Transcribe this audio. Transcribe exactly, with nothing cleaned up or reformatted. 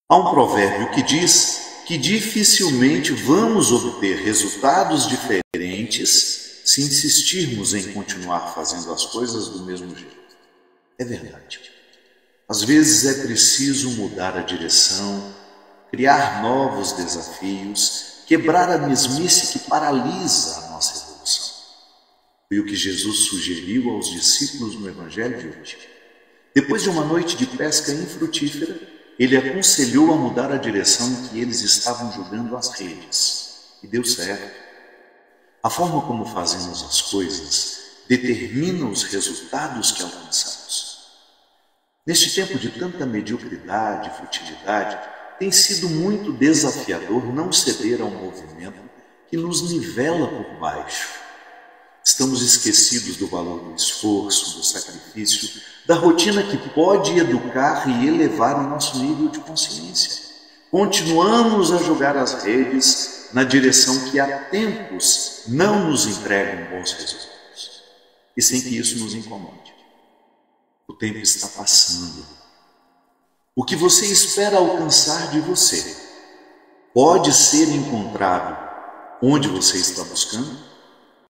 Há um provérbio que diz que dificilmente vamos obter resultados diferentes se insistirmos em continuar fazendo as coisas do mesmo jeito. É verdade. Às vezes é preciso mudar a direção, criar novos desafios, quebrar a mesmice que paralisa a nossa evolução. Foi o que Jesus sugeriu aos discípulos no Evangelho de hoje. Depois de uma noite de pesca infrutífera, ele aconselhou a mudar a direção em que eles estavam jogando as redes. E deu certo. A forma como fazemos as coisas determina os resultados que alcançamos. Neste tempo de tanta mediocridade e futilidade, tem sido muito desafiador não ceder ao movimento que nos nivela por baixo. Estamos esquecidos do valor do esforço, do sacrifício, da rotina que pode educar e elevar o nosso nível de consciência. Continuamos a jogar as redes na direção que há tempos não nos entregam bons resultados, e sem que isso nos incomode. O tempo está passando. O que você espera alcançar de você pode ser encontrado onde você está buscando?